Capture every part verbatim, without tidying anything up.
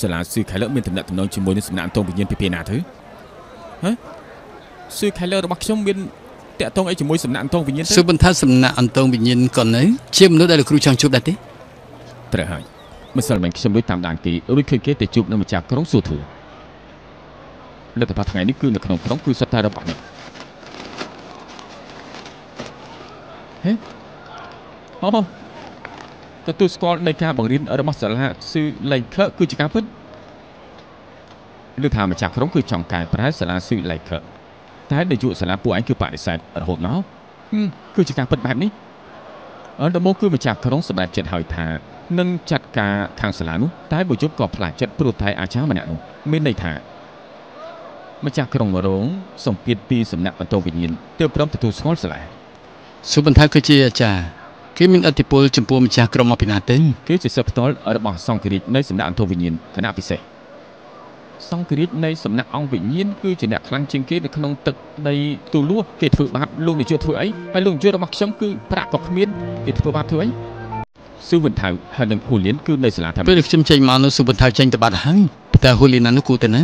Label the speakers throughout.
Speaker 1: សាលាស៊ឺខៃឡឺមានតំណែងតំណងជាមួយនឹងសំណាក់អន្តងវិញ្ញាណពីពេលណាទៅហ៎ស៊ឺខៃឡឺរបស់ខ្ញុំមានតាក់ទងអីជាមួយសំណាក់អន្តងវិញ្ញាណទៅ
Speaker 2: ស៊ឺបន្ថែមសំណាក់អន្តងវិញ្ញាណក៏នៅជាមនុស្សដែលលោកគ្រូចង់ជួបដែរទេ
Speaker 1: ត្រូវហើយមិនសិនមិនខ្ញុំដូចតាមដានគេរួចឃើញគេទៅជួបនៅម្ចាស់ក្រុងសួរធឿលទ្ធផលថ្ងៃនេះគឺនៅក្នុងក្រុងគឺសុទ្ធតែរបស់នេះហេអូទទួលស្គាល់នៃការបង្រៀនរបស់សាលាស៊ឺឡៃខឺគឺជាការពិតឬថាម្ចាស់ក្រុងគឺចង់កែប្រែសាលាស៊ឺឡៃខឺតែនាយកសាលាពួកឯងគឺបដិសេធរហូតមកគឺជាការពិតបែបនេះអត់ដល់មកគឺម្ចាស់ក្រុងសម្រេចចិត្តហើយថានឹងចាត់ការខាងសាលានោះតែបើជប់ក៏ផ្លាស់ចិត្តព្រោះតែអាចារ្យម្នាក់នោះមានន័យថាម្ចាស់ក្រុងរងសម្ពាធពីសំណាក់បន្តវិញ្ញាណទើបព្រមទទួលស្គាល់សាលា
Speaker 2: ស៊ឺបន្ថែមគឺជាអាចារ្យគេមានឥទ្ធិពលចំពោះម្ចាស់ក្រុមមកពីណាទៅ
Speaker 1: គេជាសិស្សផ្ទាល់របស់សង្ឃរាជនៃសំណាក់អង្គវិញ្ញាណគណៈពិសេសសង្ឃរាជនៃសំណាក់អង្គវិញ្ញាណគឺជាអ្នកខ្លាំងជាងគេនៅក្នុងទឹកដីទូលួសគេធ្វើបាបលោកនាយកធ្វើអីហើយលោកនាយករបស់ខ្ញុំគឺប្រាក់ក៏គ្មានគេធ្វើបាបធ្វើអីស៊ឺវិនថៅហើយនឹងហ៊ូលៀនគឺនៅសាលាថា
Speaker 2: ពេលខ្ញុំចេញមកនោះស៊ឺវិនថៅចេញទៅបាត់ហើយតែហ៊ូលៀនណានោះគូទៅណា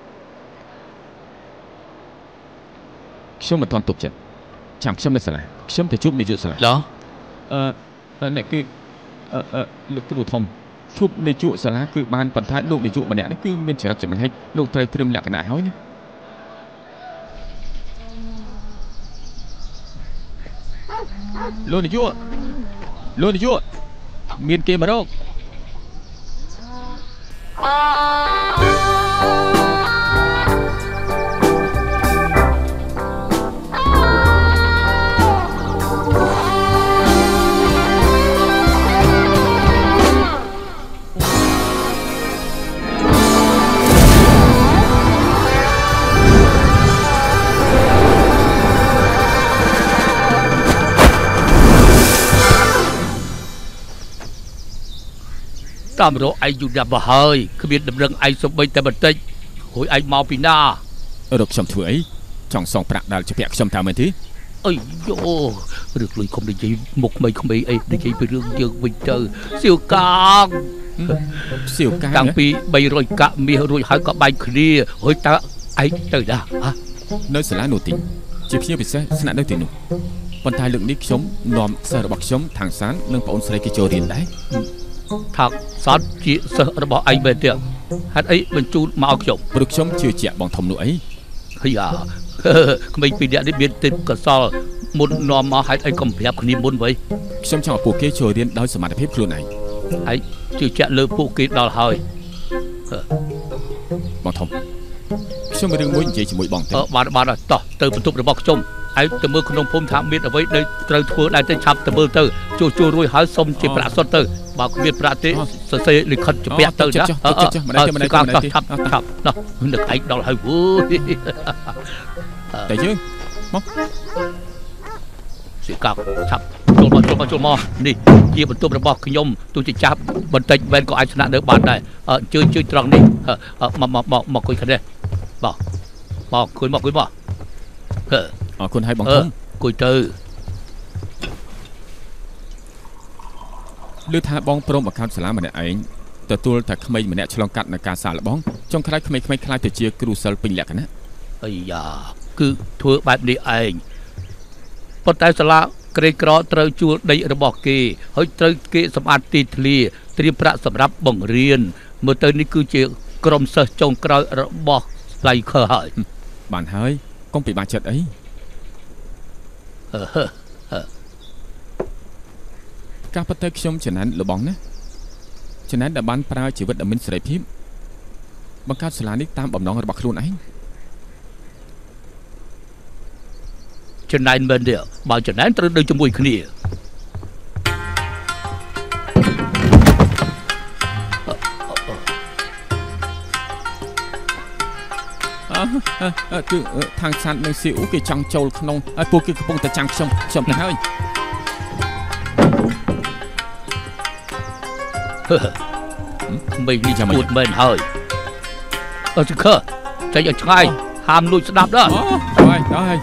Speaker 1: ខ្ញុំមិនទាន់ទប់ចិត្តចាំខ្ញុំនៅសាលាខ្ញុំទៅជួបនាយកសាលា
Speaker 2: ឡោ
Speaker 1: អឺអ្នកគឺអឺលោកគ្រូធំជួបនាយកសាលាគឺបានបន្ថែមលោកនាយកម្នាក់នេះគឺមានចរិតចំណេះលោកត្រូវត្រៀមលក្ខណៈហើយណាលោកនាយកលោកនាយកមានគេមករក
Speaker 3: តាមរកឯងយូរណាស់មកហើយគ្មានតម្រឹងឯងសំបីតែបន្តិចរួយឯងមកពីណា
Speaker 1: រកខ្ញុំធ្វើអីចង់សងប្រាក់ដែលជាពាក់ខ្ញុំតាមមែនទេ
Speaker 3: អីយោរឿងលុយខំនិយាយមុខមិនក្មេងអីនិយាយពីរឿងយើងវិញទៅសៀវកាង
Speaker 1: សៀវកាង
Speaker 3: តាំងពីបីរយកាក់មាសរួចហើយក៏បែកគ្នារួចតើឯងទៅណា
Speaker 1: នៅសាលានោះទីជាភ្ញៀវពិសេសស្នាក់នៅទីនោះប៉ុន្តែលើកនេះខ្ញុំនាំសិស្សរបស់ខ្ញុំທາງសាននិងបងអូនស្រីគេចូលរៀនដែរ
Speaker 3: ថាសានជាសិស្សរបស់ឯងមែនទេហេតុអីបញ្ជូនមកឲ្យខ្ញុំ
Speaker 1: ព្រោះខ្ញុំជឿជាក់បងធំនោះអី
Speaker 3: ហើយអាក្មេងពីរនាក់នេះមានទេពកោសលមុននាំមកហេតុអីកុំប្រាប់គ្នាមុនវិញ
Speaker 1: ខ្ញុំចង់ឲ្យពួកគេចូលរៀនដោយសមត្ថភាពខ្លួនឯង
Speaker 3: ហើយជឿជាក់លើពួកគេដល់ហើយ
Speaker 1: បងធំខ្ញុំមានរឿងមួយនិយាយជាមួយបងទេ
Speaker 3: អឺបានបានតោះទៅបន្ទប់របស់ខ្ញុំឯងទៅមើលក្នុងភូមិថាមានអ្វីដែលត្រូវធ្វើដែរទៅឆាប់ទៅមើលទៅជួសជុលរួចហើយសុំជាប្រាក់សុទ្ធទៅបើគ្មានប្រាក់ទេសរសេរលិខិតជំពាក់ទៅណា
Speaker 1: អឺអឺមិនដែរមិនដែរ
Speaker 3: ឆាប់ឆាប់ឆាប់ណោះនឹកឯងដល់ហើយវូ
Speaker 1: តែយើងមក
Speaker 3: សិកាឆាប់ចូលមកចូលមកចូលមកនេះជាបន្ទប់របស់ខ្ញុំទោះជាចាប់បន្តិចមែនក៏អាចស្នាក់នៅបានដែរអឺជួយជួយត្រង់នេះមកមកមកមកគួយខាងនេះបងមកគួយមកគួយមក
Speaker 1: អរគុណហើយបងធំ
Speaker 3: គួយទៅ
Speaker 1: ឮថាបងព្រមបង្កើតសាលាម្នាក់ឯងទទួលតែក្មេងម្នាក់ឆ្លងកាត់នៅការសាកល្បងចុងក្រោយក្មេងៗខ្លាចទៅជាគ្រូសិលពេញលក្ខណៈ
Speaker 3: អាយ៉ាគឺធ្វើបែបនេះឯងប៉ុន្តែសាលាក្រីក្រត្រូវជួលដីរបស់គេហើយត្រូវគេសម្អាតទីធ្លាត្រៀមប្រាក់សម្រាប់បង្រៀនមើលទៅនេះគឺជាក្រុមសិស្សចុងក្រោយរបស់ឡៃខឺហើយ
Speaker 1: បានហើយកុំពិបាកចិត្តអីការពិតទៅខ្ញុំចំណានលបងណាចំណានដែលបានប្រើជីវិតដ៏មានសេរីភាពបង្កើតសាលានេះតាមបំណងរបស់ខ្លួនឯង
Speaker 3: ចំណានមែនទេបើចំណានត្រូវនៅជាមួយគ្នា
Speaker 1: គឺທາງសាននៅស៊ីអ៊ូគេចង់ចូលក្នុងហើយពួកគេកំពុងតែចាំខ្ញុំខ្ញុំទៅហើយ
Speaker 3: មិននេះចាំពួតមែនហើយអត់ខើចេញឲ្យឆ្ងាយហាមលួចស្ដាប់ដល់
Speaker 1: ហើយហើយ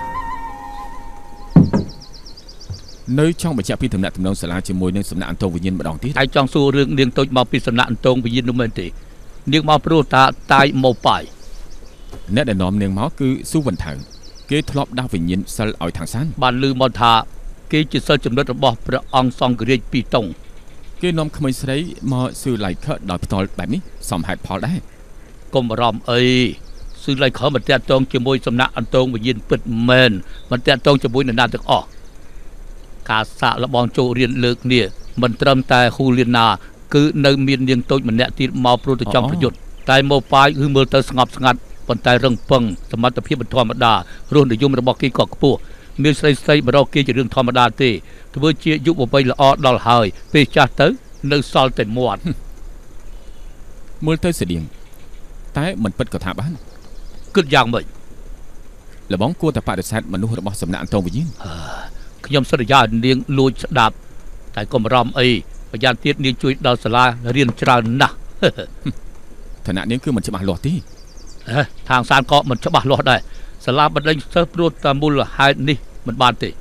Speaker 1: នៅចង់បញ្ជាក់ពីតំណែងតំណងសាលាជាមួយនឹងសំណាក់អន្តងវិញ្ញាណម្ដងទៀត
Speaker 3: ឯងចង់សួររឿងនាងតូចមកពីសំណាក់អន្តងវិញ្ញាណនោះមែនទេនាងមកព្រោះតាតាយមកបាយ
Speaker 1: អ្នកដែលនាំនាងមកគឺស៊ូវិនថៅគេធ្លាប់ដោះវិញ្ញាណសិលឲ្យທາງសាន
Speaker 3: បានឮមកថាគេជាសិលចំណិតរបស់ព្រះអង្គសង្ឃរាជពីរតុង
Speaker 1: គេនាំក្មេងស្រីមកស៊ឺឡៃខឺដោយផ្ទាល់បែបនេះសមហេតុផលដែរ
Speaker 3: កុំបារម្ភអីស៊ឺឡៃខឺមិនតាក់ទងជាមួយសំណាក់អន្តងវិញ្ញាណពិតមែនមិនតាក់ទងជាមួយនរណាទាំងអស់ការសាកល្បងចូលរៀនលើកនេះមិនត្រឹមតែហ៊ូលីណាគឺនៅមាននាងតូចម្នាក់ទៀតមកព្រោះទៅចង់ប្រយុទ្ធតែមកបាយគឺមើលទៅស្ងប់ស្ងាត់ប៉ុន្តែរឹងពឹងសមត្ថភាពមិនធម្មតារសនិយមរបស់គេក៏ខ្ពស់មានស្រីស្រីបរោគេជារឿងធម្មតាទេធ្វើជាយុវវ័យល្អដល់ហើយពេលចាស់ទៅនៅសល់តែមាត់
Speaker 1: មើលទៅស្តៀងតែមិនពិតក៏ថាបាន
Speaker 3: គិតយ៉ាងម៉េច
Speaker 1: លបងគួរតែបដិសេធមនុស្សរបស់សំណាក់អន្តងវិញ្ញាណ
Speaker 3: ខ្ញុំសន្យានាងលួចស្ដាប់តែកុំបារម្ភអីប្រយ័ត្នទៀតនាងជួយដល់សាលារៀនច្រើនណាស់
Speaker 1: ឋានៈនាងគឺមិនច្បាស់លាស់ទេ
Speaker 3: ทางសានក៏មិនច្បាស់លាស់ដែរសាលាបណ្ដេញសិស្សព្រោះតែមូលហេតុនេះមិនបានទេ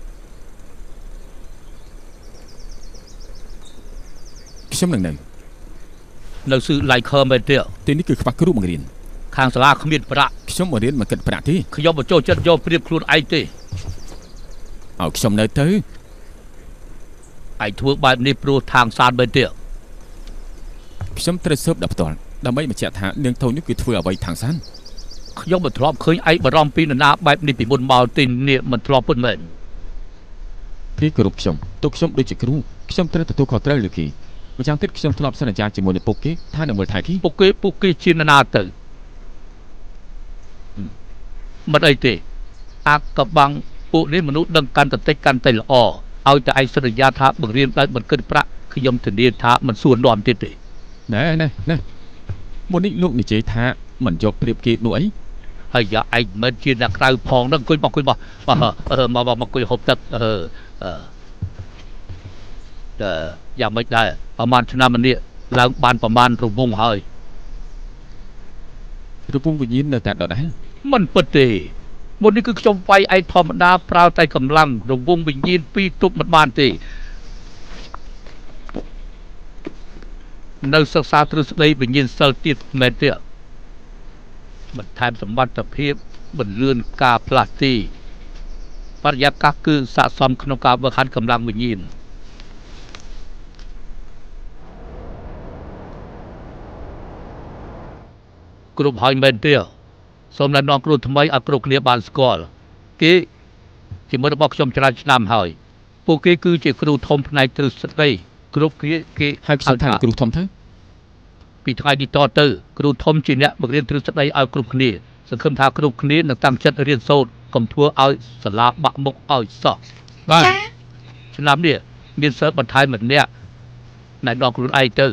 Speaker 1: ខ្ញុំនឹងនៅ
Speaker 3: នៅស៊ឺឡៃខឺមែនទេ
Speaker 1: ទីនេះគឺខ្វះគ្រូបង្រៀន
Speaker 3: ខាងសាលាគ្មានប្រាក់
Speaker 1: ខ្ញុំបង្រៀនមិនគិតប្រាក់ទេ
Speaker 3: ខ្ញុំបញ្ចូលចិត្តយកព្រៀបខ្លួនឯងទេ
Speaker 1: ឲ្យខ្ញុំនៅទៅ
Speaker 3: ឯងធ្វើបែបនេះព្រោះทางសានមែនទេ
Speaker 1: ខ្ញុំត្រូវស៊ើបដល់ផ្ទាល់ដើម្បីបញ្ជាក់ថានាងតូចនេះគឺធ្វើអ្វីທາງសាន
Speaker 3: ខ្ញុំមិនធ្លាប់ឃើញឯងបារម្ភពីនរណាបែបនេះពីមុនមកទេនេះមិនធ្លាប់ពិតមែន
Speaker 1: គេគោរពខ្ញុំទុកខ្ញុំដូចជាគ្រូខ្ញុំត្រូវទទួលខុសត្រូវលើគេម្យ៉ាងទៀតខ្ញុំធ្លាប់សន្យាជាមួយនឹងពុកគេថានឹងមើលថែគេ
Speaker 3: ពុកគេពុកគេជានរណាទៅមិនអីទេអាកបាំងពួកនេះមនុស្សដឹងកាន់តែតិចកាន់តែល្អឲ្យតែឯងសន្យាថាបង្រៀនដោយមិនគិតប្រាក់ខ្ញុំធានាថាមិនសួរនាំទៀតទេ
Speaker 1: ណែណែណែមុននេះលោកនិយាយថាមិនយកព្រៀបគេនោះអី
Speaker 3: ហើយយ៉ាឯងមិនជាអ្នកក្រៅផងហ្នឹងអង្គុយមកអង្គុយមកមកមកអង្គុយហូបទឹកអឺអឺយ៉ាងម៉េចដែរប្រហែលឆ្នាំម្នាក់ឡើងបានប្រហែលរង្វង់ហើយ
Speaker 1: រង្វង់វិញ្ញាណនៅតែដដែល
Speaker 3: មិនពិតទេមុននេះគឺខ្ញុំវាយឯងធម្មតាប្រើតែកម្លាំងរង្វង់វិញ្ញាណពីរទប់មិនបានទេនៅសិក្សាទ្រឹស្ដីវិញ្ញាណសិលទៀតមែនទេបន្ថែមសម្បត្តិភាពបន្លឿនការផ្លាស់ទីបរិយាកាសគឺស័ក្តិសមក្នុងការបង្ហាញកម្លាំងវិញ្ញាណគ្រប់ហើយមែនទេសូមណែនាំគ្រូថ្មីឲ្យគ្រប់គ្នាបានស្គាល់គេជាមិត្តរបស់ខ្ញុំច្រើនឆ្នាំហើយពួកគេគឺជាគ្រូធំផ្នែកទ្រឹស្ដីគ្រប់គ្នាគេ
Speaker 1: ហៅខ្ញុំថាគ្រូធំទៅ
Speaker 3: ពីថ្ងៃនេះតទៅគ្រូធំជាអ្នកបង្រៀនទ្រឹស្ដីឲ្យគ្រប់គ្នាសង្ឃឹមថាគ្រប់គ្នានឹងតាំងចិត្តរៀនសូត្រកុំធ្វើឲ្យសាលាបាក់មុខឲ្យសោះ
Speaker 1: បាទ
Speaker 3: ឆ្នាំនេះមានសិស្សបន្ថែមម្នាក់ណែនាំខ្លួនឯងទៅ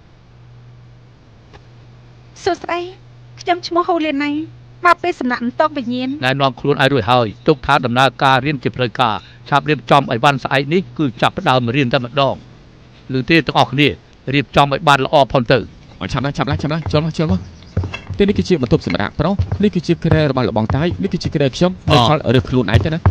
Speaker 4: សួស្ដីខ្ញុំឈ្មោះហូលីណាមកពីសំណាក់អន្តងវិញ្ញាណ
Speaker 3: ណែនាំខ្លួនឲ្យរួចហើយទុកថាដំណើរការរៀនជាផ្លូវការឆាប់រៀបចំឲ្យបានស្អែកនេះគឺចាប់ផ្ដើមរៀនតែម្ដងឬទេទាំងអស់គ្នារៀបចំឲ្យបានល្អផងទៅ
Speaker 1: ឆាប់ឡើងឆាប់ឡើងឆាប់ឡើងចូលមកចូលមកទីនេះគឺជាបន្ទប់សម្រាប់ប្រុសនេះគឺជាគ្រែរបស់លបងតាយនេះគឺជាគ្រែខ្ញុំនៅខលរើសខ្លួនឯងទៅណា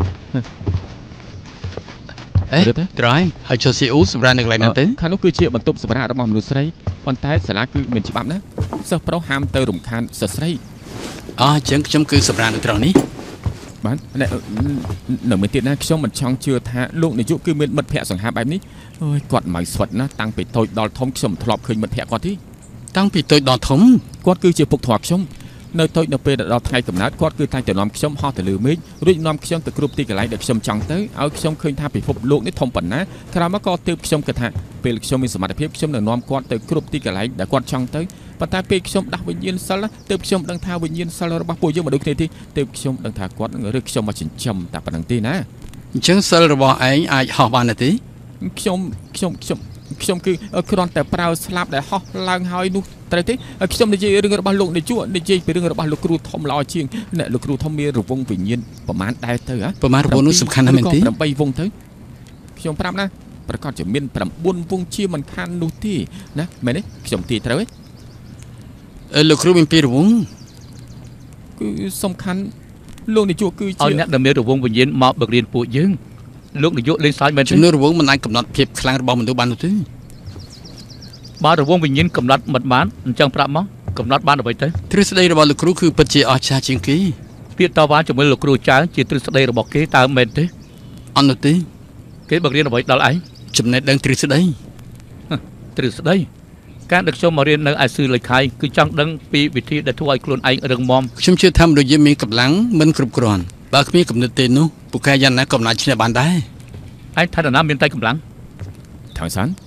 Speaker 2: អេត្រៃហើយចូលស៊ីអ៊ូសម្រាប់នៅកន្លែងហ្នឹងទៅ
Speaker 1: ខាងនោះគឺជាបន្ទប់សម្រាប់របស់មនុស្សស្រីប៉ុន្តែសាលាគឺមានច្បាប់ណាសិស្សប្រុសហាមទៅរំខានសិស្សស្រី
Speaker 2: អអញ្ចឹងខ្ញុំគឺសម្រាប់នៅត្រង់នេះ
Speaker 1: បាទនៅមួយទៀតណាខ្ញុំមិនចង់ជឿថាលោកនាយកគឺមានមិត្តភ័ក្តិសង្ហាបែបនេះអើយគាត់មិនស្វិតណាតាំងពីតូចដល់ធំខ្ញុំធ្លាប់ឃើញមិត្តភ័ក្តិគាត់ទេ
Speaker 2: តាំងពីតូចដល់ធំ
Speaker 1: គាត់គឺជាពុកធွာខ្ញុំនៅតូចនៅពេលដល់ថ្ងៃកំណើតគាត់គឺតែងតែនាំខ្ញុំហោះទៅលើមេឃរួចនាំខ្ញុំទៅគ្រប់ទីកន្លែងដែលខ្ញុំចង់ទៅឲ្យខ្ញុំឃើញថាពិភពលោកនេះធំប៉ុណ្ណាក្រោយមកក៏ទើបខ្ញុំគិតថាពេលខ្ញុំមានសមត្ថភាពខ្ញុំនឹងនាំគាត់ទៅគ្រប់ទីកន្លែងដែលគាត់ចង់ទៅប៉ុន្តែពេលខ្ញុំដាស់វិញ្ញាណសិលទើបខ្ញុំដឹងថាវិញ្ញាណសិលរបស់ពួកយើងមិនដូចគ្នាទេទើបខ្ញុំដឹងថាគាត់នឹងរើសខ្ញុំមកចិញ្ចឹមតែប៉ុណ្្នឹងទេណា
Speaker 2: អញ្ចឹងសិលរបស់ឯងអាចហោះបានទេ
Speaker 1: ខ្ញុំខ្ញុំខ្ញុំខ្ញុំគឺគ្រាន់តែប្រើស្លាប់ដែលហោះឡើងហើយនោះត្រូវទេខ្ញុំនិយាយរឿងរបស់លោកនាយកនិយាយពីរឿងរបស់លោកគ្រូធំល្អជាងអ្នកលោកគ្រូធំមានរង្វង់វិញ្ញាណប្រមាណដែរទៅហ៎
Speaker 2: ប្រមាណរង្វង់នោះសំខាន់ណាស់មែនទេ
Speaker 1: ប្រាំបីវងទៅខ្ញុំប្រាប់ណាប្រកាសជាមានប្រាំបួនវងជាមិនខាននោះទេណាមែនទេខ្ញុំទីត្រូវទេ
Speaker 2: អឺលោកគ្រូមានពីររង្វង់
Speaker 1: គឺសំខាន់លោកនាយកគឺជា
Speaker 3: ឲ្យអ្នកដែលមានរង្វង់វិញ្ញាណមកបង្រៀនពួកយើងលោកនាយកលេងសើចមែនទេ
Speaker 2: ចំនួនរង្វង់មិនអាចកំណត់ភាពខ្លាំងរបស់មនុស្សបាននោះទេ
Speaker 3: បើរវងវិញ្ញាណកំណត់មិនបានអញ្ចឹងប្រាប់មកកំណត់បានអ្វីទៅ
Speaker 2: ទ្រឹស្ដីរបស់លោកគ្រូគឺពិតជាអស្ចារ្យជាងគេ
Speaker 3: ពាក្យតវ៉ាជាមួយលោកគ្រូចៅជាទ្រឹស្ដីរបស់គេតើមែនទេ
Speaker 2: អត់នោះទេ
Speaker 3: គេបង្រៀនអ្វីដល់ឯង
Speaker 2: ចំណេះដឹងទ្រឹស្ដី
Speaker 3: ទ្រឹស្ដីការដឹកខ្ញុំមករៀននៅឯសឺលេខៃគឺចង់ដឹងពីវិធីដែលធ្វើឲ្យខ្លួនឯងរឹងមាំ
Speaker 2: ខ្ញុំជឿថាមនុស្សយើងមានកម្លាំងមិនគ្រប់គ្រាន់បើគ្មានគំនិតទេនោះពូកែយ៉ាងណាក៏មិនអាចឈ្នះបានដែរ
Speaker 3: ឯងថាណាមានតែកម្លាំង
Speaker 1: ថងសាន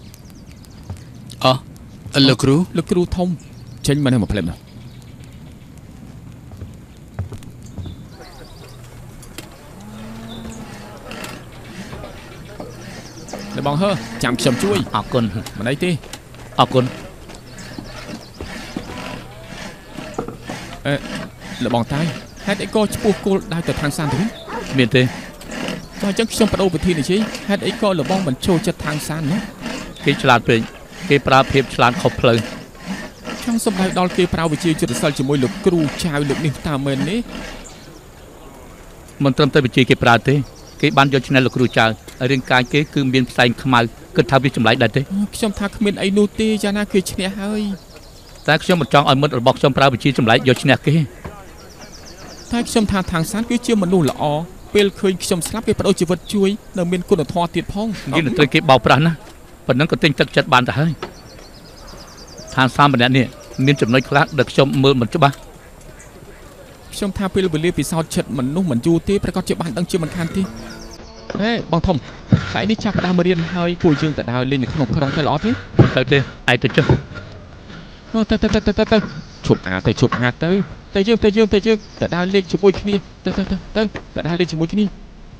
Speaker 2: អឺលោកគ្រូ
Speaker 1: លោកគ្រូធំចេញមកនៅមកផ្លែមនោះនៅបងហើចាំខ្ញុំជួយ
Speaker 3: អរគុណ
Speaker 1: មិនអីទេ
Speaker 3: អរគុណ
Speaker 1: អឺលបងតាយហេតុអីក៏ឈ្មោះគោលដៅទៅທາງសានទៅវិញ
Speaker 3: មានទេ
Speaker 1: បើអញ្ចឹងខ្ញុំបដូរវិធីនេះជិះហេតុអីក៏លបងមិនចូលចិត្តທາງសាននោះ
Speaker 3: គេឆ្លាតពេកគេប្រើភាពឆ្លាតខុសផ្លូវ
Speaker 1: ចង់សម្ដៅដល់គេប្រើវិជាយុទ្ធសាស្ត្រជាមួយលោកគ្រូចៅលោកនេះតាមមែននេះ
Speaker 3: មិនត្រឹមតែវិជាគេប្រើទេគេបានយកឈ្នះលោកគ្រូចៅរាងកាយគេគឺមានផ្សែងខ្មៅគិតថាវាចម្លែកដែរទេ
Speaker 1: ខ្ញុំថាគ្មានអីនោះទេយ៉ាងណាគឺឈ្នះហើយ
Speaker 3: តែខ្ញុំមិនចង់ឲ្យមិត្តរបស់ខ្ញុំប្រើវិជាចម្លែកយកឈ្នះគេ
Speaker 1: តែខ្ញុំថាທາງសានគឺជាមនុស្សល្អពេលឃើញខ្ញុំស្លាប់គេបដូរជីវិតជួយនៅមានគុណធម៌ទៀតផង
Speaker 3: គេនឹងត្រូវគេបោកប្រាស់ណាប៉ុណ្ណឹងក៏ទិញទឹកចិត្តបានទៅហើយឋានសាមម្នាក់នេះមានចំណុចខ្លះដែលខ្ញុំមើលមិនច្បាស់
Speaker 1: ខ្ញុំថាពេលវេលាពិសោធន៍ចិត្តមនុស្សមិនយូរទេប្រកាសជាបានដឹងជាមិនខានទេហេបងធំថ្ងៃនេះចាប់ផ្ដើមរៀនហើយពួកយើងទៅដើរលេងនៅក្នុងក្រុងទៅល្អទេ
Speaker 3: ទៅទេឯងទៅចុះ
Speaker 1: ទៅទៅទៅទៅទៅឈប់អាទៅឈប់អាទៅទៅយើងទៅយើងទៅយើងទៅដើរលេងជាមួយគ្នាទៅទៅទៅទៅទៅដើរលេងជាមួយគ្នា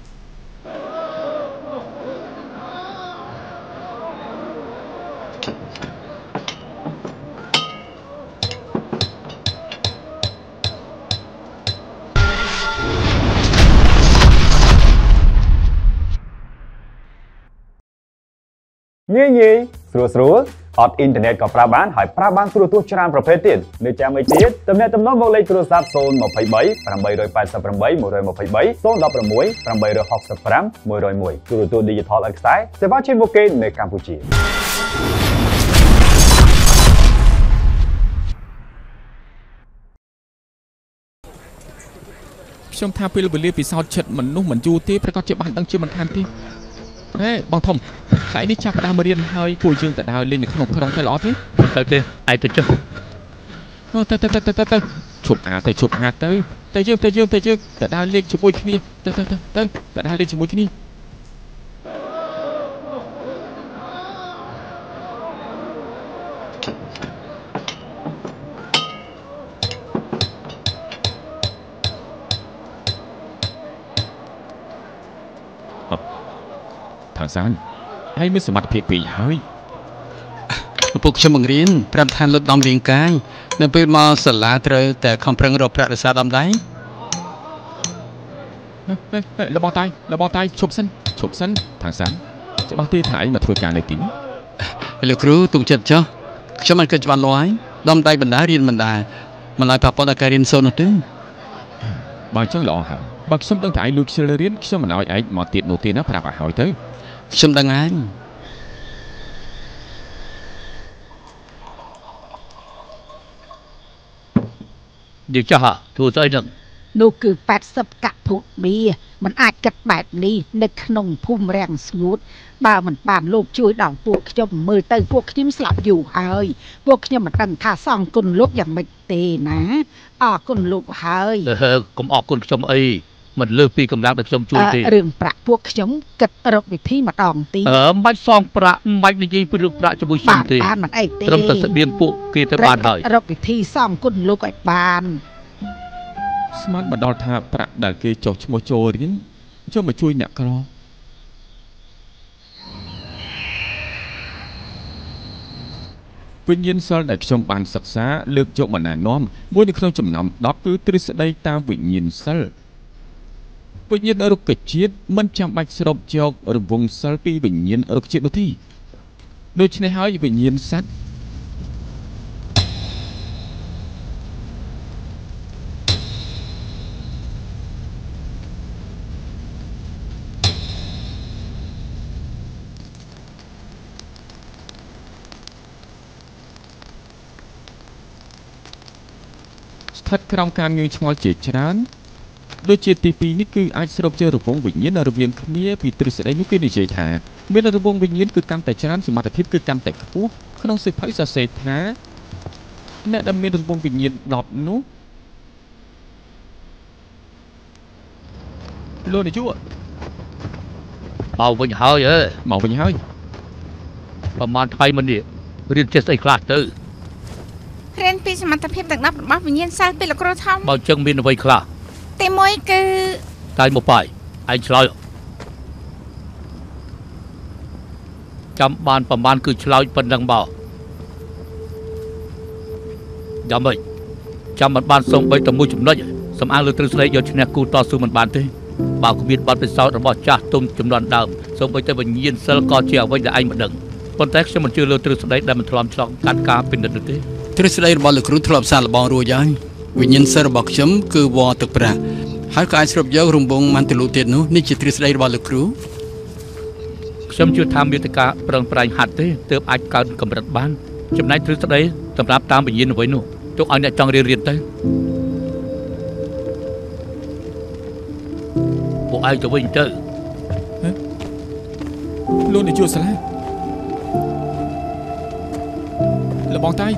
Speaker 5: ងាយងាយស្រួលស្រួលអត់អ៊ីនធឺណិតក៏ប្រើបានហើយប្រើបានទូរទស្សន៍ច្រើនប្រភេទទៀតនៅចាំអីទៀតទំនាក់ទំនងមកលេខទូរស័ព្ទ 023 888 123 016 865 101 ទូរទស្សន៍ Digital ឥតខ្សែសេវាជាមុខគេនៅកម្ពុជា
Speaker 1: ខ្ញុំថាពេលវេលាពិសោធន៍ចិត្តមនុស្សមិនយូរទេប្រកាសជាបានដឹងជាមិនខានទេហេបងធំថ្ងៃនេះចាប់ផ្ដើមរៀនហើយពួកយើងទៅដើរលេងនៅក្នុងក្រុងទៅល្អទេ
Speaker 3: ទៅទេឯងទៅចុះ
Speaker 1: ទៅទៅទៅទៅទៅឈប់អាទៅឈប់អាទៅទៅយើងទៅយើងទៅយើងទៅដើរលេងជាមួយគ្នាទៅទៅទៅទៅទៅដើរលេងជាមួយគ្នា ថងសានហើយមានសមត្ថភាពពីរហើយ
Speaker 2: ពួកខ្ញុំបង្រៀនប្រាប់ថាលុតដំរាងកាយនៅពេលមកសាលាត្រូវតែខំប្រឹងរកប្រាក់រក្សាដំដៃ
Speaker 1: លបងតាយលបងតាយឈប់សិនឈប់សិនថងសានច្បាស់ទេថាឯងមកធ្វើការនៅទីនេះ
Speaker 2: លោកគ្រូទុកចិត្តចុះខ្ញុំមិនគិតច្បាស់លាស់ហើយដំដៃបណ្ដារៀនបណ្ដាមិនឲ្យប៉ះពាល់ដល់ការរៀនសូត្រនោះទេ
Speaker 1: បើអញ្ចឹងល្អហើយបើខ្ញុំដឹងថាឯងលួចខ្ជិលរៀនខ្ញុំមិនឲ្យឯងមកទៀតនោះទេណាប្រាប់ឲ្យហើយទៅ
Speaker 2: ខ្ញុំដឹងហើយ
Speaker 3: យើងចោះទូស្អីនឹង
Speaker 4: នោះគឺแปดสิบកភុបៀมันអាចគិតបែបនេះនៅក្នុងភូមិរាំងស្ងួតបើមិនបានលោកជួយដល់ពួកខ្ញុំមើលទៅពួកខ្ញុំស្លាប់យូរហើយពួកខ្ញុំមិនដឹងថាសងគុណលោកយ៉ាងម៉េចទេណាអរគុណលោកហើយក
Speaker 3: ុំអរគុណខ្ញុំអីមិនលើសពីកម្លាំងដែលខ្ញុំជួយទេ
Speaker 4: រឿងប្រាក់ពួកខ្ញុំគិតរកវិធីម្ដងទៀត
Speaker 3: អឺមិនបាច់សងប្រាក់មិនបាច់និយាយពីរឿងប្រាក់ជាមួយខ្ញុំទេ
Speaker 4: បានមិនអីទេ
Speaker 3: ត្រឹមតែស្បៀងពួកគេទៅបានហើយ
Speaker 4: រកវិធីសងគុណលោកឲ្យបាន
Speaker 1: ស្មានមកដល់ថាប្រាក់ដែលគេចុះឈ្មោះចូលរៀនចូលមកជួយអ្នកក្រវិញ្ញាណសិលដែលខ្ញុំបានសិក្សាលើកយកមកណែនាំមួយនៅក្នុងចំណោមដប់គឺទ្រឹស្ដីតាមវិញ្ញាណសិលវិញ្ញាណរុក្ខជាតិមិនចាំបាច់ស្រូបយករង្វង់សិលពីវិញ្ញាណរុក្ខជាតិនោះទេដូច្នេះហើយវិញ្ញាណសត្វ
Speaker 3: អ
Speaker 1: ថិតក្រោមការងឿងឆ្ងល់ជាច្រើនដូចជាទីពីរនេះគឺអាចស្រូបជារង្វង់វិញ្ញាណរវាងគ្នាពីទ្រឹស្ដីនោះគេនិយាយថាមានរង្វង់វិញ្ញាណគឺកាន់តែច្រើនសមត្ថភាពគឺកាន់តែខ្ពស់ក្នុងសិភៅសរសេរថាអ្នកដែលមានរង្វង់វិញ្ញាណដប់នោះលោកនាយក
Speaker 3: មកវិញហើយអើ
Speaker 1: មកវិញហើយ
Speaker 3: ប្រហែលថ្ងៃមុននេះរៀនចេះស្អីខ្លះទៅ
Speaker 6: រៀនពីសមត្ថភាពទាំងដប់របស់វិញ្ញាណសិលពីលោកគ្រូធំ
Speaker 3: បើចឹងមានអ្វីខ្លះ
Speaker 6: ទីមួយគឺ
Speaker 3: តែមកបាយឯងឆ្លើយចាំបានប្រហែលគឺឆ្លើយប៉ុណ្ណឹងមកយ៉ាងម៉េចចាំមិនបានសូម្បីតែមួយចំណុចសំអាងលើទ្រឹស្ដីយកឈ្នះគូតស៊ូមិនបានទេបើគ្មានបទពិសោធន៍របស់ចាស់ទុំចំនួនដើមសូម្បីតែវិញ្ញាណសិលក៏ជាអ្វីដែលឯងមិនដឹងប៉ុន្តែខ្ញុំមិនជឿលើទ្រឹស្ដីដែលមិនធ្លាប់ឆ្លងកាត់ការពិនិត្យនោះទេ
Speaker 2: ទ្រឹស្ដីរបស់លោកគ្រូធ្លាប់សាកល្បងរួចហើយវិញ្ញាណសិលរបស់ខ្ញុំគឺវល់ទឹកប្រាក់ហើយក៏អាចស្រូបយករង្វង់មន្តលូទៀតនោះនេះជាទ្រឹស្ដីរបស់លោកគ្រូ
Speaker 3: ខ្ញុំជឿថាមានតែការប្រឹងប្រែងហាត់ទេទើបអាចកើតកម្រិតបានចំណែកទ្រឹស្ដីសម្រាប់តាមវិញ្ញាណអ្វីនោះទុកឲ្យអ្នកចង់រៀនរៀនទៅពួកឯងទៅវិញទៅ
Speaker 1: លោកនាយកសាលាលបងតៃ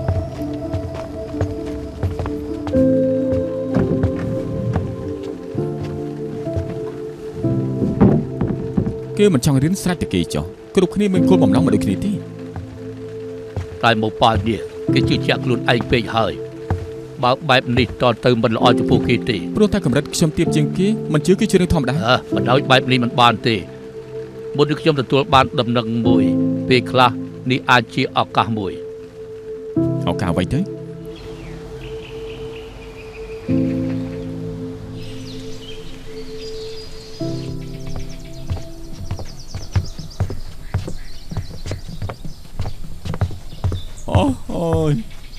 Speaker 1: គេមិនចង់រៀនស្រេចតែគេចុះគ្រប់គ្នាមានគោលបំណងមកដូចគ្នាទេ
Speaker 3: តែមកប៉ាល់នេះគេជឿជាក់ខ្លួនឯងពេកហើយបើបែបនេះតទៅមិនល្អចំពោះគេទេ
Speaker 1: ព្រោះតែកម្រិតខ្ញុំទៀបជាងគេមិនជឿគឺជារឿងធម្មតា
Speaker 3: អើមិនដោយបែបនេះមិនបានទេមុននេះខ្ញុំទទួលបានដំណឹងមួយពេលខ្លះនេះអាចជាឱកាសមួយ
Speaker 1: ឱកាសអ្វីទៅអូអូយ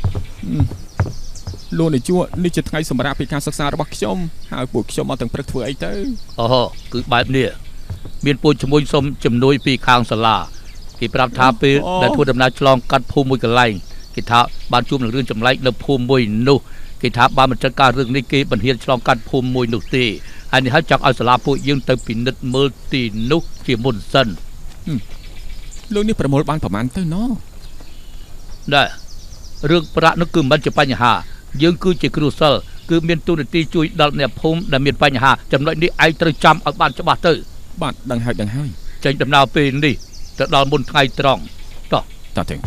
Speaker 1: លោកនាយកនេះជាថ្ងៃសម្រាប់ពីការសិក្សារបស់ខ្ញុំហើយពួកខ្ញុំមកទាំងព្រឹកធ្វើអីទៅ
Speaker 3: អូគឺបែបនេះមានពួកជាមួយសុំជំនួយពីខាងសាលាគេប្រាប់ថាពេលដែលធ្វើដំណើរឆ្លងកាត់ភូមិមួយកន្លែងគេថាបានជួបនឹងរឿងចម្លែកនៅភូមិមួយនោះគេថាបានបញ្ជាក់ការរឿងនេះគេបានហ៊ានឆ្លងកាត់ភូមិមួយនោះទេហើយនេះហើយចង់ឲ្យសាលាពួកយើងទៅពិនិត្យមើលទីនោះជាមុនសិន
Speaker 1: លោកនេះប្រមូលបានប្រមាណទៅណោះ
Speaker 3: ដែររឿងប្រាក់នោះគឺមិនជាបញ្ហាយើងគឺជាគ្រូសិលគឺមានទូនាទីជួយដល់អ្នកភូមិដែលមានបញ្ហាចំណុចនេះឯងត្រូវចាំឲ្យបានច្បាស់ទៅ
Speaker 1: បាទដឹងហើយដឹងហើយ
Speaker 3: ចេញដំណើរពេលនេះទៅដល់មុនថ្ងៃត្រង់តោះ
Speaker 1: តោះទៅ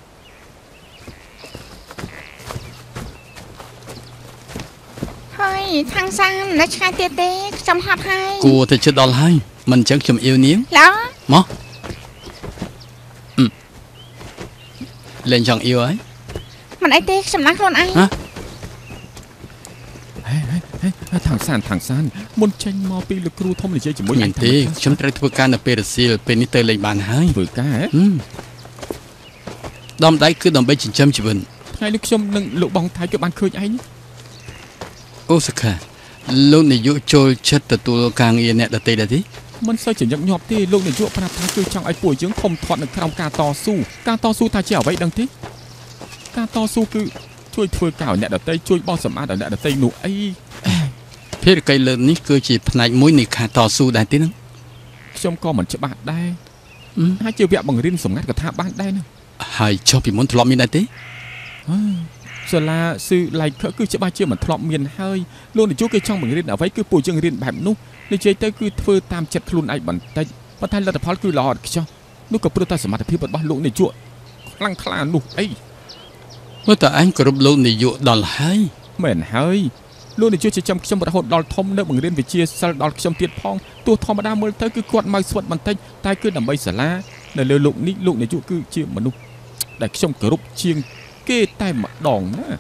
Speaker 6: ហើយខាងសាននៅឆ្ងាយទៀតទេខ្ញុំហត់ហើយ
Speaker 2: គួរតែជិតដល់ហើយមិនអញ្ចឹងខ្ញុំអ៊ីវនាង
Speaker 6: ឡោ
Speaker 2: មកលេងចង់អ៊ីវហើយ
Speaker 6: មិនអីទេខ្ញុំណាស់ខ្លួនឯង
Speaker 1: ហ៎ហេហេថងសានថងសានមុនចេញមកពីលោកគ្រូធំនិយាយជាមួយ
Speaker 2: អញទេខ្ញុំត្រូវធ្វើការនៅពេលរសៀលពេលនេះទៅលេងបានហើយ
Speaker 1: ធ្វើការហ៎
Speaker 2: ដំដៃគឺដើម្បីចិញ្ចឹមជីវិត
Speaker 1: ថ្ងៃនេះខ្ញុំនឹងលោកបងថៃក៏បានឃើញឯង
Speaker 2: អូសខាលោកនាយកចូលចិត្តទទួលការងារអ្នកដទៃដែរទេ
Speaker 1: មិនសូវជាញឹកញាប់ទេលោកនាយកប្រាប់ថាគឺចង់ឲ្យពួកយើងធំធាត់នៅក្រោមការតស៊ូការតស៊ូថាជាអ្វីដឹងទេការតស៊ូគឺជួយធ្វើការឲ្យអ្នកដទៃជួយបោះសម្អាតឲ្យអ្នកដទៃនោះអី
Speaker 2: ភារកិច្ចលើនេះគឺជាផ្នែកមួយនៃការតស៊ូដែរទេហ្នឹង
Speaker 1: ខ្ញុំក៏មិនច្បាស់ដែរហើយជាវគ្គបង្រៀនសម្ងាត់ក៏ថាបានដែរហ្នឹង
Speaker 2: ហើយចុះពីមុនធ្លាប់មានដែរទេ
Speaker 1: សាលាស៊ឺឡៃខគឺច្បាស់ជាមិនធ្លាប់មានហើយលោកនាយកគេចង់បង្រៀនអ្វីគឺពួកយើងរៀនបែបនោះនិយាយទៅគឺធ្វើតាមចិត្តខ្លួនឯងបន្តិចប៉ុន្តែលទ្ធផលគឺល្អឥតខ្ចោះនោះក៏ព្រោះតែសមត្ថភាពរបស់លោកនាយកខ្លាំងក្លានោះអី
Speaker 2: មើលតើអញគោរពលោកនាយកដល់ហើយ
Speaker 1: មែនហើយលោកនាយកជាចាំខ្ញុំរហូតដល់ធំនៅបង្រៀនវិជ្ជាសិលដល់ខ្ញុំទៀតផងទោះធម្មតាមើលទៅគឺគាត់មកស្វិតបន្តិចតែគឺដើម្បីសាលានៅលើលោកនេះលោកនាយកគឺជាមនុស្សដែលខ្ញុំគោរពជាងគេតែម្ដងណា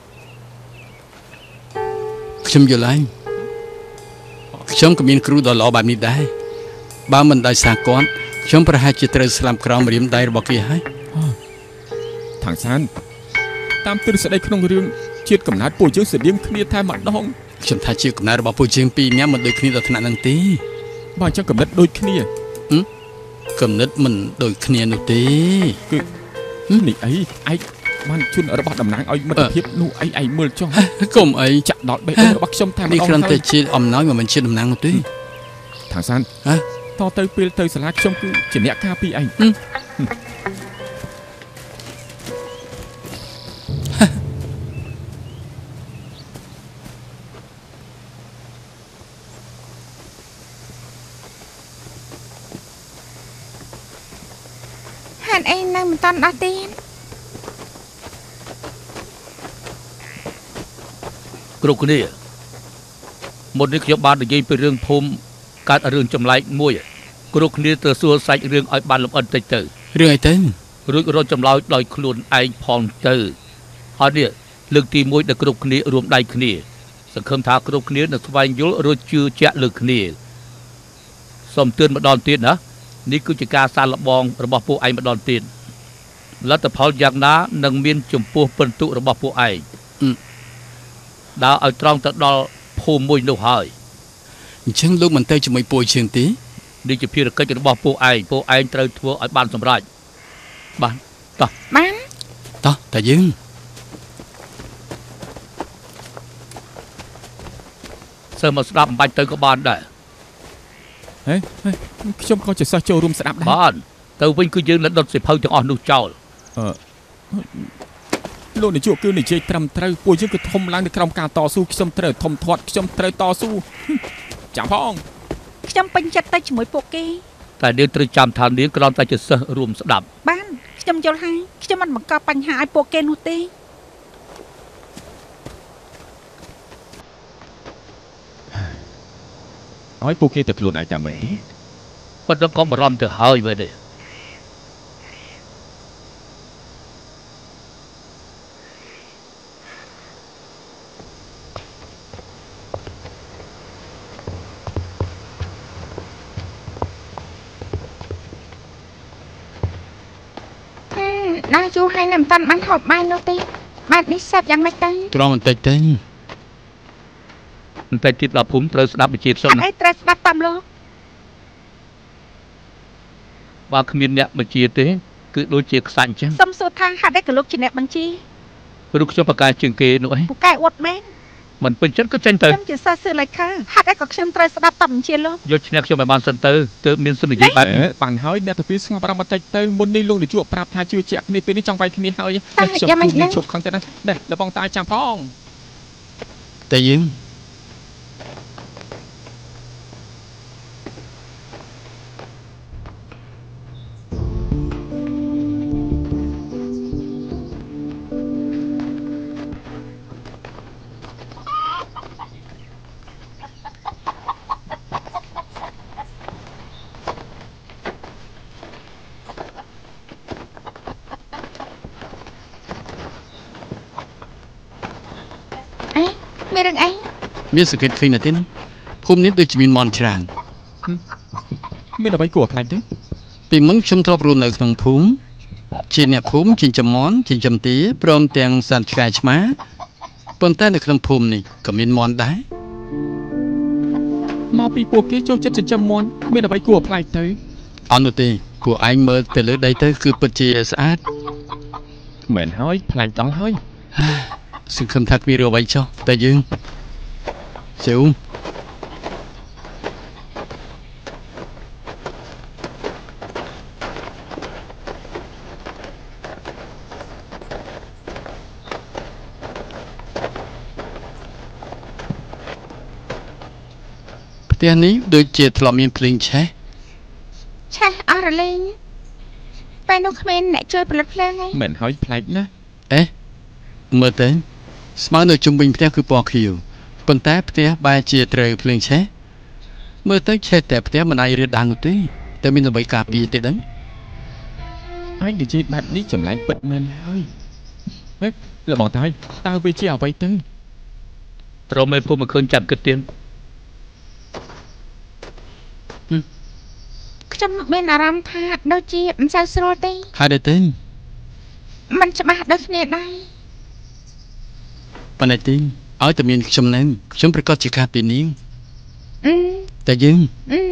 Speaker 2: ខ្ញុំយល់ហើយខ្ញុំក៏មានគ្រូដ៏ល្អបែបនេះដែរបើមិនដោយសារគាត់ខ្ញុំប្រហែលជាត្រូវស្លាប់ក្រោមម្រាមដៃរបស់គេហើយ
Speaker 1: ថងសានតាមទិសស្ដីក្នុងរឿងជាតិកំណើតពួកយើងស្តៀងគ្នាតែម្ដង
Speaker 2: ខ្ញុំថាជាតិកំណើតរបស់ពួកយើងពីរនាក់មិនដូចគ្នាដល់ថ្នាក់ហ្នឹងទេ
Speaker 1: បើអញ្ចឹងកំណត់ដូចគ្នា
Speaker 2: កំណត់មិនដូចគ្នានោះទេ
Speaker 1: គឺនេះអីឯងបានជូនរបស់តំណាងឲ្យមិត្តភាពនោះអីឯងមើលចុះ
Speaker 2: កុំអី
Speaker 1: ចាក់ដល់បេះដូងរបស់ខ្ញុំតែម្ដង
Speaker 2: នេះគ្រាន់តែជាអំណោយមិនមែនជាតំណាងនោះទេ
Speaker 1: ថងសាន
Speaker 2: ហ៎
Speaker 1: តទៅពេលទៅសាលាខ្ញុំគឺជាអ្នកការពារឯង
Speaker 6: ហេតុអីនៅមិនតាន់ដោះទៀត
Speaker 3: គ្រប់គ្នាមុននេះខ្ញុំបាននិយាយពីរឿងភូមិកើតរឿងចម្លែកមួយគ្រប់គ្នាត្រូវសួរសាច់រឿងឲ្យបានលម្អិតតិចទៅ
Speaker 2: រឿងអីទៅ
Speaker 3: រួចរត់ចម្លើយដោយខ្លួនឯងផងទៅហើយនេះលើកទីមួយដែលគ្រប់គ្នារួមដៃគ្នាសង្ឃឹមថាគ្រប់គ្នានឹងស្វែងយល់រួចជឿជាក់លើគ្នាសូមទឿនម្ដងទៀតណានេះគឺជាការសាកល្បងរបស់ពួកឯងម្ដងទៀតលទ្ធផលយ៉ាងណានឹងមានចំពោះពិន្ទុរបស់ពួកឯងដើរឲ្យត្រង់ទៅដល់ភូមិមួយនោះហើយ
Speaker 2: អញ្ចឹងលោកមិនទៅជាមួយពួកជាងទេ
Speaker 3: នេះជាភារកិច្ចរបស់ពួកឯងពួកឯងត្រូវធ្វើឲ្យបានសម្រេចបានតោះ
Speaker 6: បាន
Speaker 2: តោះតែយើង
Speaker 3: សើមកស្ដាប់មិនបាច់ទៅក៏បានដែរ
Speaker 1: ហេខ្ញុំក៏ជាសិស្សចូលរួមស្ដាប់ដែរ
Speaker 3: បានទៅវិញគឺយើងនឹងដុតសិភៅទាំងអស់នោះចោល
Speaker 1: អឺលោកនាយកគឺនិយាយត្រឹមត្រូវពួកយើងគឺធំឡើងនៅក្រោមការតស៊ូខ្ញុំត្រូវធំធាត់ខ្ញុំត្រូវតស៊ូចាំផង
Speaker 4: ខ្ញុំពេញចិត្តទៅជាមួយពួកគេ
Speaker 3: តែនាងត្រូវចាំថានាងគ្រាន់តែជាសិស្សរួមស្ដាប់
Speaker 4: បានខ្ញុំយល់ហើយខ្ញុំមិនបង្កបញ្ហាឲ្យពួកគេនោះទេ
Speaker 1: ឲ្យពួកគេទៅខ្លួនឯងតាមវិញ
Speaker 3: ប៉ុន្តែក៏បារម្ភទៅហើយវិញទេ
Speaker 6: ដើរយូរហើយនៅមិនតាន់បានហូបបាយនោះទេបែបនេះសែបយ៉ាងម៉េចទៅ
Speaker 2: ត្រង់បន្តិចទៅ
Speaker 3: បន្តិចទៀតដល់ភូមិត្រូវស្ដាប់វិជាសុន
Speaker 4: អីត្រូវស្ដាប់តាមលោក
Speaker 3: បើគ្មានអ្នកបញ្ជាទេគឺដូចជាខ្សាច់អញ្ចឹង
Speaker 4: សុំសួរថាហេតុអីក៏លោកជាអ្នកបញ្ជា
Speaker 3: ព្រោះខ្ញុំប្រកាសជាងគេនោះឯង
Speaker 4: ពូកែអួតមែន
Speaker 3: មិនពេញចិត្តក៏ចេញទៅ
Speaker 4: ខ្ញុំជាសិស្សសិលេខាហេតុអីក៏ខ្ញុំត្រូវស្ដាប់តាមបញ្ជាលោក
Speaker 3: យកឈ្នះខ្ញុំឲ្យបានសិនទៅទើបមានសិទ្ធិនិយាយបែបនេះ
Speaker 1: បានហើយអ្នកទៅពីស្ងប់អារម្មណ៍បន្តិចទៅមុននេះលោកនាយកប្រាប់ថាជឿជាក់គ្នាពេលនេះចង់វាយគ្នាហើយខ្ញុំជឿជប់ខឹងទៅណានេះលបងតាចាំផង
Speaker 2: តែយើង
Speaker 6: មានរឿងអី
Speaker 2: មានសង្កេតឃើញណាទេភូមិនេះដូចជាមានមន់ច្រើន
Speaker 1: មានអ្វីគួរអាខ្លាចទេ
Speaker 2: ពីមុនខ្ញុំធ្លាប់រស់នៅក្នុងភូមិជាអ្នកភូមិចិញ្ចឹមមន់ចិញ្ចឹមទាព្រមទាំងសត្វឆ្កែឆ្មាប៉ុន្តែនៅក្នុងភូមិនេះក៏មានមន់ដែរ
Speaker 1: មកពីពួកគេចូលចិត្តចិញ្ចឹមមន់មានអ្វីគួរអាខ្លាចទៅ
Speaker 2: អត់នោះទេពួកឯងមើលទៅលើដីទៅគឺពិតជាស្អាត
Speaker 1: មែនហើយខ្លាចដល់ហើយ
Speaker 2: សង្ឃឹមថាគ្មានរឿងអ្វីចុះតែយើងជឿផ្ទះនេះដូចជាធ្លាប់មានភ្លេងឆេះ
Speaker 6: ឆេះអស់រលែងពេលនោះគ្មានអ្នកជួយផលិតភ្លើងឯង
Speaker 1: មែនហើយប្លែកណាស់
Speaker 2: អេមើលទៅស្មៅនៅជុំវិញផ្ទះគឺពណ៌ខៀវប៉ុន្តែផ្ទះបែរជាត្រូវភ្លើងឆេះមើលទៅឆេះតែផ្ទះមិនអាចរៀបដាងនោះទេតែមានអ្វីការពារទេដឹង
Speaker 1: ឯងនិយាយបែបនេះចម្លែកពិតមែនហើយហេលបងតាតើវាជាអ្វីទៅ
Speaker 3: ត្រូវមេភូមិមកឃើញចាប់គិតទៀត
Speaker 6: ខ្ញុំមានអារម្មណ៍ថាដូចជាមិនសូវស្រួលទេ
Speaker 2: ហើយដែរទេ
Speaker 6: មិនច្បាស់ដូចគ្នាដែរ
Speaker 2: ប៉ុន្តែទេឲ្យតែមានខ្ញុំនៅខ្ញុំប្រកាសជាការពីនាង
Speaker 6: អឺ
Speaker 2: តែយើង
Speaker 6: អឺ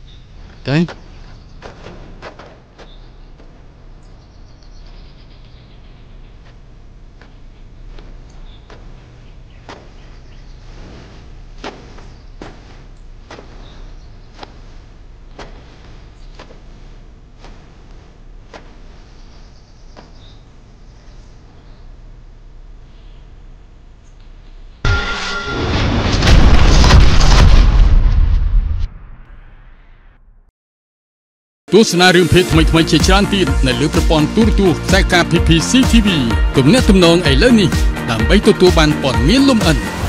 Speaker 2: ទៅទស្សនារឿងភេទថ្មីៗជាច្រើនទៀតនៅលើប្រព័ន្ធទូរទស្សន៍ខ្សែការ พี พี ซี ที วี ទំនាក់ទំនងឥឡូវនេះដើម្បីទទួលបានព័ត៌មានលម្អិត